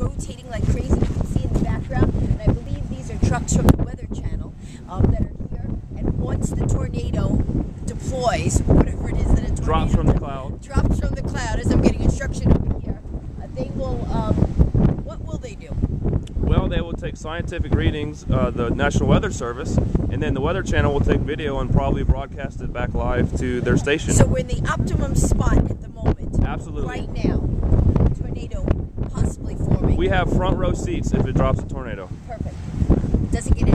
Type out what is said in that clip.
rotating like crazy. You can see in the background, and I believe these are trucks from the Weather Channel that are here. And once the tornado deploys, whatever it is that a tornado drops from the cloud, as I'm getting instruction over here, they will. What will they do? Well, they will take scientific readings, the National Weather Service, and then the Weather Channel will take video and probably broadcast it back live to their station. So we're in the optimum spot at the moment. Absolutely. Right now, tornado possibly forming. We have front row seats if it drops a tornado. Perfect. Does it get